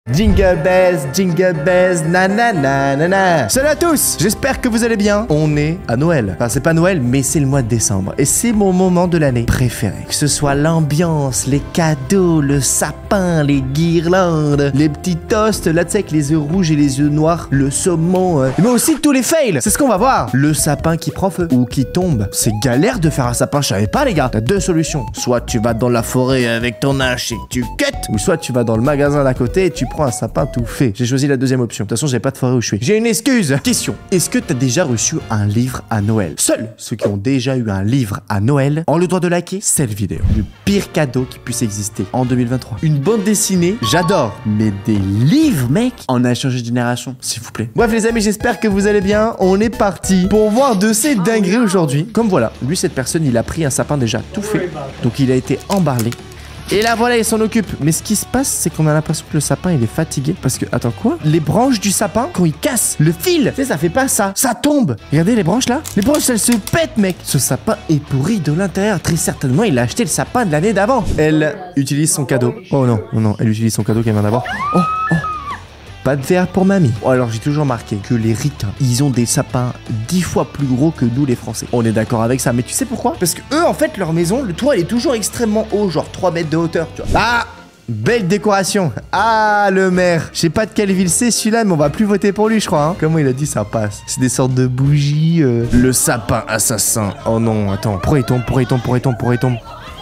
Jingle bells, nanana, nanana. Salut à tous, j'espère que vous allez bien. On est à Noël. Enfin, c'est pas Noël, mais c'est le mois de décembre. Et c'est mon moment de l'année préféré. Que ce soit l'ambiance, les cadeaux, le sapin, les guirlandes, les petits toasts, là tu sais, avec les yeux rouges et les yeux noirs, le saumon, mais aussi tous les fails. C'est ce qu'on va voir. Le sapin qui prend feu ou qui tombe. C'est galère de faire un sapin, je savais pas les gars. T'as deux solutions. Soit tu vas dans la forêt avec ton hache et tu cut, ou soit tu vas dans le magasin d'à côté et tu prends un sapin tout fait. J'ai choisi la deuxième option. De toute façon, j'ai pas de forêt où je suis. J'ai une excuse. Question. Est-ce que t'as déjà reçu un livre à Noël? Seuls ceux qui ont déjà eu un livre à Noël ont le droit de liker cette vidéo. Le pire cadeau qui puisse exister en 2023. Une bande dessinée, j'adore. Mais des livres, mec, on a changé de génération, s'il vous plaît. Bref, les amis, j'espère que vous allez bien. On est parti pour voir de ces dingueries aujourd'hui. Comme voilà, lui, cette personne, il a pris un sapin déjà tout fait. Donc, il a été emballé. Et là voilà, il s'en occupe. Mais ce qui se passe, c'est qu'on a l'impression que le sapin il est fatigué. Parce que, attends quoi? Les branches du sapin, quand il casse le fil, tu sais, ça fait pas ça. Ça tombe. Regardez les branches là. Les branches elles se pètent, mec. Ce sapin est pourri de l'intérieur. Très certainement, il a acheté le sapin de l'année d'avant. Elle utilise son cadeau. Oh non, non, non, elle utilise son cadeau qu'elle vient d'avoir. Oh, oh. Pas de verre pour mamie. Oh, alors j'ai toujours marqué que les ricains, ils ont des sapins 10 fois plus gros que nous les Français. On est d'accord avec ça, mais tu sais pourquoi? Parce que eux, en fait, leur maison, le toit, il est toujours extrêmement haut, genre 3 mètres de hauteur, tu vois. Ah! Belle décoration. Ah, le maire. Je sais pas de quelle ville c'est celui-là, mais on va plus voter pour lui, je crois. Hein. Comment il a dit ça passe? C'est des sortes de bougies. Le sapin assassin. Oh non, attends. Pourquoi il tombe? Pourquoi il tombe? Pourquoi il tombe? Pourquoi il tombe?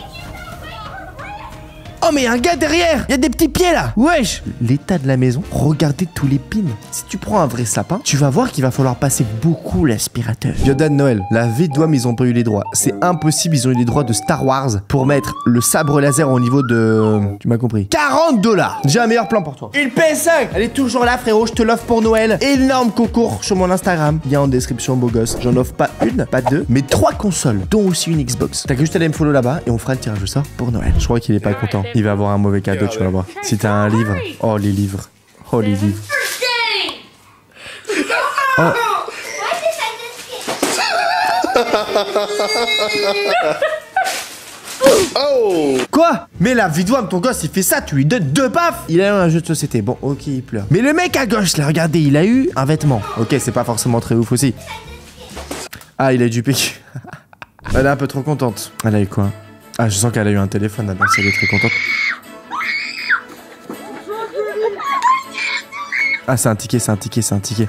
Oh mais y a un gars derrière. Il y a des petits pieds là. Wesh. L'état de la maison. Regardez tous les pins. Si tu prends un vrai sapin, tu vas voir qu'il va falloir passer beaucoup l'aspirateur. Yoda de Noël. La Vidouam, ils ont pas eu les droits. C'est impossible, ils ont eu les droits de Star Wars pour mettre le sabre laser au niveau de... Tu m'as compris. 40 $. J'ai un meilleur plan pour toi. Une PS5. Elle est toujours là, frérot. Je te l'offre pour Noël. Énorme concours sur mon Instagram. Lien en description, beau gosse. J'en offre pas une, pas deux, mais 3 consoles, dont aussi une Xbox. T'as juste à aller me follow là-bas et on fera le tirage au sort pour Noël. Je crois qu'il est pas content. Il va avoir un mauvais cadeau, tu vas voir. Si t'as un livre. Oh, les livres. Oh, les livres. Oh. Oh. Quoi? Mais la Vidouam, ton gosse, il fait ça, tu lui donnes 2 baffes. Il a eu un jeu de société. Bon, ok, il pleure. Mais le mec à gauche, là, regardez, il a eu un vêtement. Ok, c'est pas forcément très ouf aussi. Ah, il a eu du pic. Elle est un peu trop contente. Elle a eu quoi? Ah, je sens qu'elle a eu un téléphone là-bas, elle est très contente. Ah, c'est un ticket, c'est un ticket, c'est un ticket.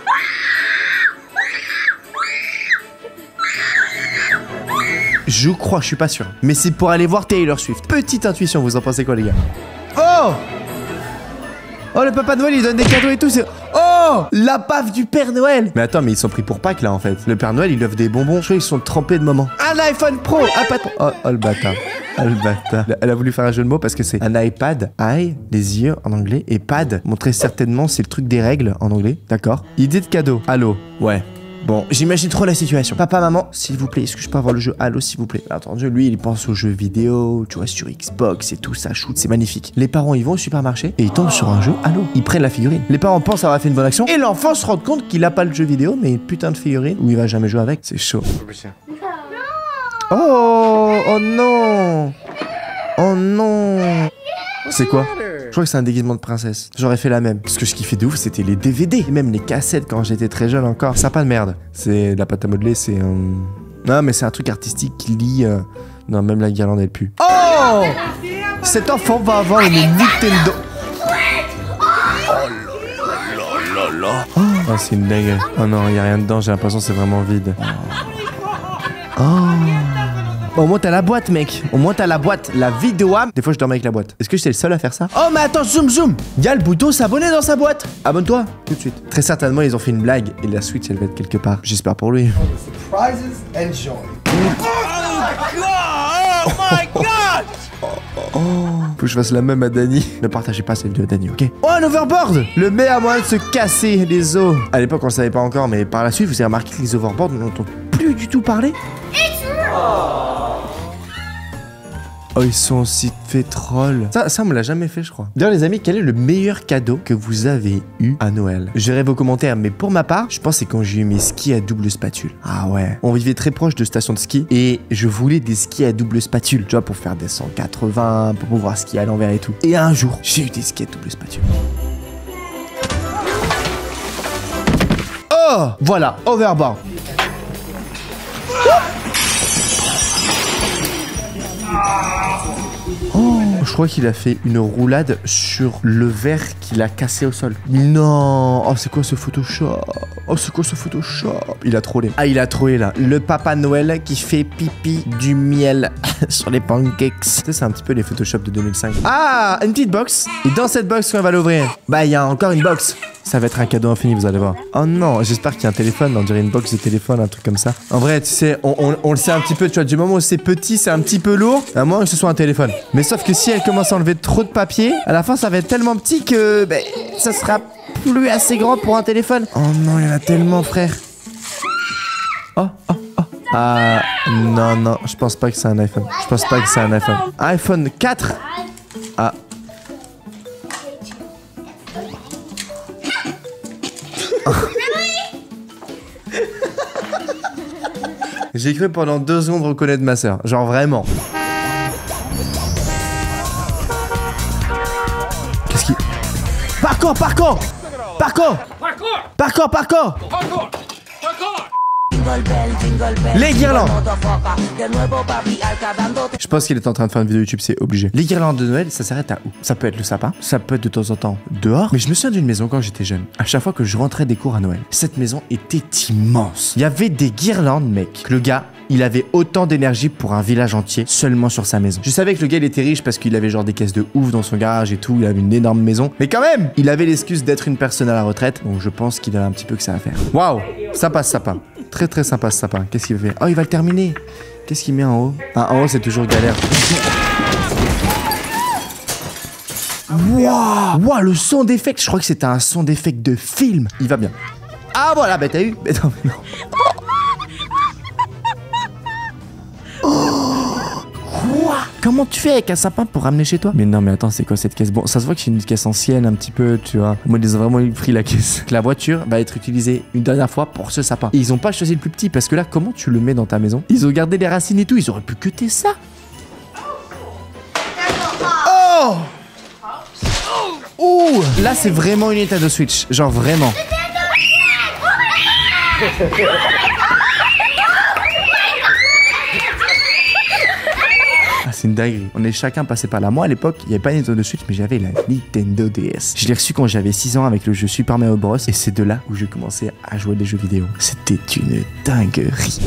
Je crois, je suis pas sûr. Mais c'est pour aller voir Taylor Swift. Petite intuition, vous en pensez quoi les gars? Oh! Oh, le Papa Noël, il donne des cadeaux et tout, c'est... Oh! La baffe du Père Noël! Mais attends, mais ils sont pris pour Pâques, là, en fait. Le Père Noël, il offre des bonbons. Je crois qu'ils sont trempés de moment. Un iPhone Pro! Un patron... Oh, oh, le bâtard. Oh, le bâtard. Elle a voulu faire un jeu de mots parce que c'est un iPad. I, les yeux en anglais. Et pad, montrer certainement, c'est le truc des règles en anglais. D'accord. Idée de cadeau. Allô? Ouais. Bon, j'imagine trop la situation. Papa, maman, s'il vous plaît, est-ce que je peux avoir le jeu Halo, s'il vous plaît? Attendu, lui, il pense aux jeux vidéo, tu vois, sur Xbox et tout, ça shoot, c'est magnifique. Les parents, ils vont au supermarché et ils tombent sur un jeu Halo. Ils prennent la figurine. Les parents pensent avoir fait une bonne action et l'enfant se rend compte qu'il a pas le jeu vidéo, mais une putain de figurine où il va jamais jouer avec. C'est chaud. Oh, oh non. Oh non. C'est quoi? Je crois que c'est un déguisement de princesse. J'aurais fait la même. Ce que je kiffais de ouf, c'était les DVD. Et même les cassettes quand j'étais très jeune encore. Ça pas de merde. C'est de la pâte à modeler, c'est un... Non, mais c'est un truc artistique qui lie... Non, même la guirlande, elle pue. Oh! Cet enfant va avoir une Nintendo. Oh là là. Oh, c'est une dingue. Oh non, il y a rien dedans. J'ai l'impression que c'est vraiment vide. Oh. Au moins t'as la boîte, mec. Au moins t'as la boîte. La Vidouam. Des fois je dormais avec la boîte. Est-ce que j'étais le seul à faire ça? Oh mais attends, zoom zoom. Il y a le bouton s'abonner dans sa boîte. Abonne-toi tout de suite. Très certainement ils ont fait une blague et la Switch elle va être quelque part. J'espère pour lui. Surprises and joy. Oh my god. Oh. Faut que je fasse la même à Dany. Ne partagez pas celle de Dany, ok? Oh, un overboard. Le meilleur moyen de se casser les os. À l'époque on le savait pas encore, mais par la suite vous avez remarqué que les overboards on n'entend plus du tout parler. Oh, ils sont aussi fait troll. Ça, on me l'a jamais fait, je crois. D'ailleurs, les amis, quel est le meilleur cadeau que vous avez eu à Noël? Je verrai vos commentaires, mais pour ma part, je pense que c'est quand j'ai eu mes skis à double spatule. Ah ouais. On vivait très proche de stations de ski et je voulais des skis à double spatule, tu vois, pour faire des 180, pour pouvoir skier à l'envers et tout. Et un jour, j'ai eu des skis à double spatule. Oh, voilà, overboard. Oh, je crois qu'il a fait une roulade sur le verre qu'il a cassé au sol. Non. Oh, c'est quoi ce Photoshop? Oh, c'est quoi ce Photoshop? Il a trollé. Ah, il a trollé là. Le Papa Noël qui fait pipi du miel sur les pancakes. Tu sais, c'est un petit peu les Photoshop de 2005. Ah, une petite box. Et dans cette box, on va l'ouvrir. Bah, il y a encore une box. Ça va être un cadeau infini, vous allez voir. Oh non, j'espère qu'il y a un téléphone. On dirait une box de téléphone, un truc comme ça. En vrai, tu sais, on le sait un petit peu, tu vois, du moment où c'est petit, c'est un petit peu lourd, à moins que ce soit un téléphone. Mais sauf que si elle commence à enlever trop de papier, à la fin, ça va être tellement petit que ça sera plus assez grand pour un téléphone. Oh non, il y en a tellement, frère. Oh. Ah, non, je pense pas que c'est un iPhone. Je pense pas que c'est un iPhone. iPhone 4. Ah. J'ai cru pendant 2 secondes reconnaître ma soeur. Genre vraiment. Qu'est-ce qui... Parcours. Les guirlandes. Je pense qu'il est en train de faire une vidéo YouTube, c'est obligé. Les guirlandes de Noël, ça s'arrête à où? Ça peut être le sapin, ça peut être de temps en temps dehors. Mais je me souviens d'une maison quand j'étais jeune. À chaque fois que je rentrais des cours à Noël, cette maison était immense. Il y avait des guirlandes, mec. Le gars, il avait autant d'énergie pour un village entier seulement sur sa maison. Je savais que le gars il était riche parce qu'il avait genre des caisses de ouf dans son garage et tout, il avait une énorme maison. Mais quand même, il avait l'excuse d'être une personne à la retraite, donc je pense qu'il a un petit peu que ça à faire. Waouh, ça passe sapin. Très très sympa ce sapin. Qu'est-ce qu'il fait? Oh, il va le terminer. Qu'est-ce qu'il met en haut? Ah, en haut c'est toujours galère. Waouh, le son d'effect. Je crois que c'était un son d'effect de film. Il va bien. Ah voilà, bah t'as eu? Mais non, mais non. Quoi? Comment tu fais avec un sapin pour ramener chez toi? Mais non, mais attends, c'est quoi cette caisse? Bon, ça se voit que c'est une caisse ancienne un petit peu, tu vois. Moi, ils ont vraiment pris la caisse. La voiture va être utilisée une dernière fois pour ce sapin. Et ils ont pas choisi le plus petit parce que là, comment tu le mets dans ta maison? Ils ont gardé les racines et tout. Ils auraient pu cuter ça. Oh! Ouh! Là, c'est vraiment une Nintendo Switch. Genre vraiment. C'est une dinguerie. On est chacun passé par là. Moi, à l'époque, il n'y avait pas Nintendo Switch, mais j'avais la Nintendo DS. Je l'ai reçu quand j'avais 6 ans avec le jeu Super Mario Bros. Et c'est de là où j'ai commencé à jouer des jeux vidéo. C'était une dinguerie.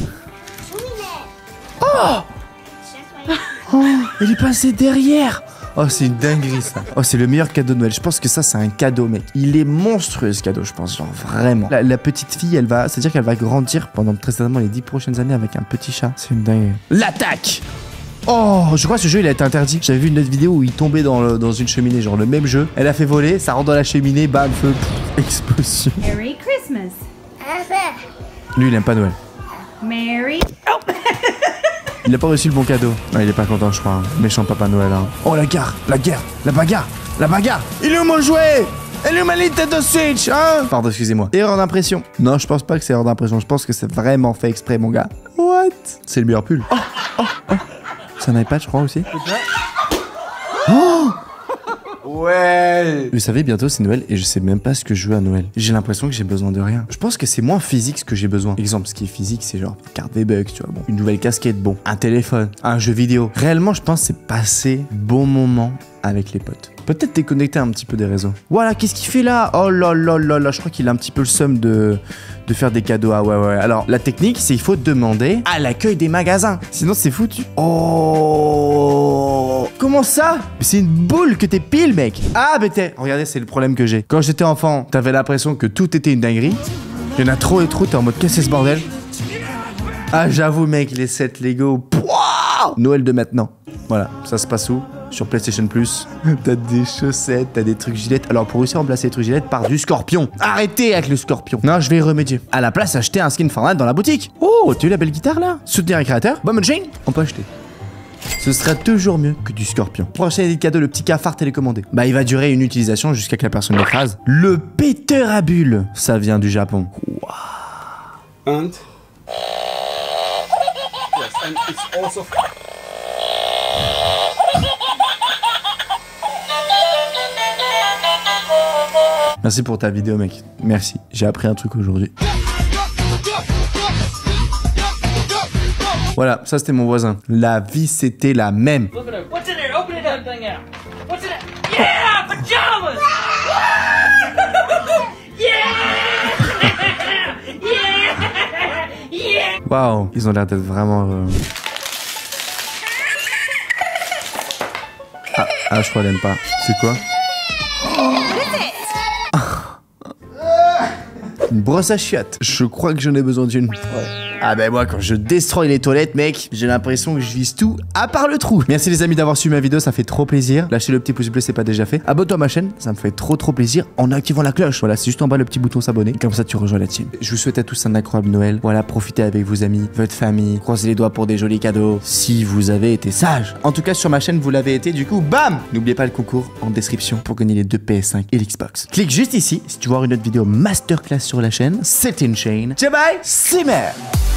Oh! Oh, il est passé derrière. Oh, c'est une dinguerie, ça. Oh, c'est le meilleur cadeau de Noël. Je pense que ça, c'est un cadeau, mec. Il est monstrueux, ce cadeau, je pense. Genre, vraiment. La petite fille, elle va... C'est-à-dire qu'elle va grandir pendant très certainement les 10 prochaines années avec un petit chat. C'est une dinguerie. L'attaque! Oh, je crois que ce jeu il a été interdit. J'avais vu une autre vidéo où il tombait dans une cheminée, genre le même jeu. Elle a fait voler, ça rentre dans la cheminée, bam, feu, explosion. Merry Christmas. Lui il aime pas Noël. Merry. Il a pas reçu le bon cadeau. Non, il est pas content, je crois. Hein. Méchant Papa Noël. Hein. Oh la guerre, la bagarre. Il est où mon jouet? Elle est où ma Nintendo Switch, hein? Pardon, excusez-moi. Erreur d'impression. Non, je pense pas que c'est erreur d'impression. Je pense que c'est vraiment fait exprès, mon gars. What? C'est le meilleur pull. Oh. C'est un iPad, je crois, aussi. Oh! Ouais! Vous savez, bientôt c'est Noël et je sais même pas ce que je veux à Noël. J'ai l'impression que j'ai besoin de rien. Je pense que c'est moins physique ce que j'ai besoin. Exemple, ce qui est physique, c'est genre une carte V-Bucks, tu vois, bon. Une nouvelle casquette, bon. Un téléphone, un jeu vidéo. Réellement, je pense que c'est passer bon moment avec les potes. Peut-être déconnecter un petit peu des réseaux. Voilà, qu'est-ce qu'il fait là? Oh là là là là, je crois qu'il a un petit peu le seum de faire des cadeaux. Ah ouais. Alors, la technique, c'est il faut demander à l'accueil des magasins. Sinon, c'est foutu. Oh! Comment ça? C'est une boule que t'es pile, mec. Ah, mais regardez, c'est le problème que j'ai. Quand j'étais enfant, t'avais l'impression que tout était une dinguerie. Il y en a trop et trop, t'es en mode, qu'est-ce que c'est ce bordel? Ah, j'avoue, mec, les sets Lego. Pouah! Noël de maintenant. Voilà, ça se passe où? Sur PlayStation Plus, t'as des chaussettes, t'as des trucs Gillette. Alors pour réussir à remplacer les trucs Gillette par du Scorpion. Arrêtez avec le Scorpion. Non, je vais y remédier. À la place, acheter un skin Fortnite dans la boutique. Oh, tu as eu la belle guitare là? Soutenir un créateur? Bonne machine? On peut acheter. Ce sera toujours mieux que du Scorpion. Prochain idée de cadeau, le petit cafard télécommandé. Bah, il va durer une utilisation jusqu'à que la personne l'écrase. Le péteur à bulles. Ça vient du Japon. Wow. And yes, and it's also. Merci pour ta vidéo, mec. Merci. J'ai appris un truc aujourd'hui. Voilà, ça c'était mon voisin. La vie c'était la même. Flip it over. What's in there? Open it up, thing out. What's in it? Yeah, pajamas. Yeah. Waouh, ils ont l'air d'être vraiment... Ah, je crois qu'elle aime pas. C'est quoi? Une brosse à chiottes. Je crois que j'en ai besoin d'une. Ouais. Ah ben moi quand je destroy les toilettes mec, j'ai l'impression que je vise tout à part le trou. Merci les amis d'avoir suivi ma vidéo, ça fait trop plaisir. Lâchez le petit pouce bleu si c'est pas déjà fait. Abonne-toi à ma chaîne, ça me fait trop plaisir en activant la cloche. Voilà, c'est juste en bas le petit bouton s'abonner. Comme ça tu rejoins la team. Je vous souhaite à tous un incroyable Noël. Voilà, profitez avec vos amis, votre famille. Croisez les doigts pour des jolis cadeaux. Si vous avez été sage. En tout cas sur ma chaîne vous l'avez été, du coup bam. N'oubliez pas le concours en description pour gagner les 2 PS5 et l'Xbox. Clique juste ici si tu veux voir une autre vidéo masterclass sur la chaîne. C'était une chaîne. Ciao bye, c'est merde.